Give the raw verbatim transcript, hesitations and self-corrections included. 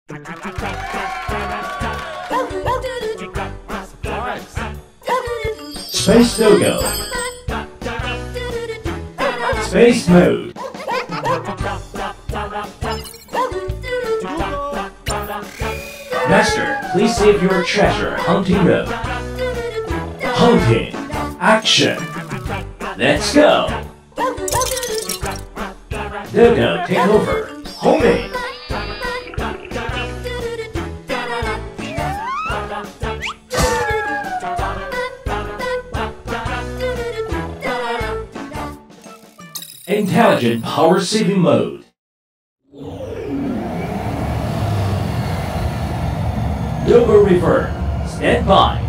Space Dogo. Space Mode. Master, please save your treasure hunting mode. Hunting. Action. Let's go. Dogo, take over. Homing. Intelligent power saving mode. Dogo refer. Stand by.